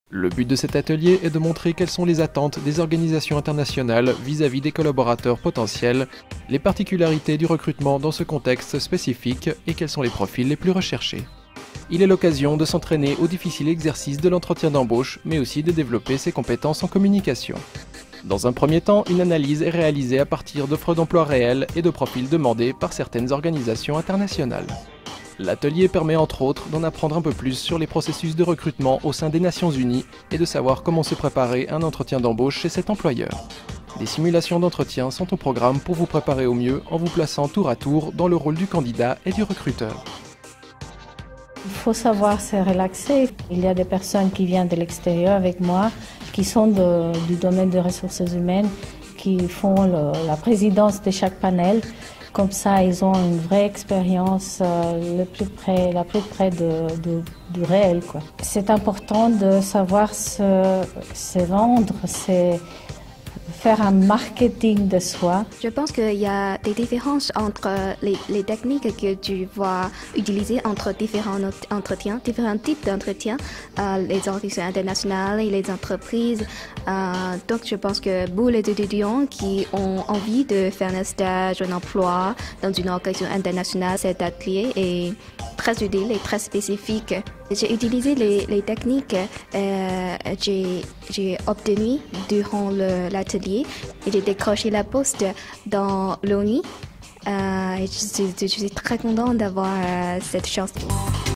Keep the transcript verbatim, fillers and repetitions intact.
Le but de cet atelier est de montrer quelles sont les attentes des organisations internationales vis-à-vis des collaborateurs potentiels, les particularités du recrutement dans ce contexte spécifique et quels sont les profils les plus recherchés. Il est l'occasion de s'entraîner au difficile exercice de l'entretien d'embauche, mais aussi de développer ses compétences en communication. Dans un premier temps, une analyse est réalisée à partir d'offres d'emploi réelles et de profils demandés par certaines organisations internationales. L'atelier permet entre autres d'en apprendre un peu plus sur les processus de recrutement au sein des Nations Unies et de savoir comment se préparer à un entretien d'embauche chez cet employeur. Des simulations d'entretien sont au programme pour vous préparer au mieux en vous plaçant tour à tour dans le rôle du candidat et du recruteur. Il faut savoir se relaxer. Il y a des personnes qui viennent de l'extérieur avec moi, qui sont de, du domaine des ressources humaines, qui font le, la présidence de chaque panel. Comme ça, ils ont une vraie expérience euh, le plus près, la plus près de, de, du réel, quoi. C'est important de savoir se, se vendre, se faire un marketing de soi. Je pense qu'il y a des différences entre les, les techniques que tu vas utiliser entre différents entretiens, différents types d'entretiens, euh, les organisations internationales et les entreprises. Euh, donc je pense que pour les étudiants qui ont envie de faire un stage, un emploi dans une organisation internationale, cet atelier est très utile et très spécifique. J'ai utilisé les, les techniques euh, j'ai, j'ai obtenues durant le, l'atelier et j'ai décroché la poste dans l'ONU. Euh, et je, je, je suis très contente d'avoir euh, cette chance.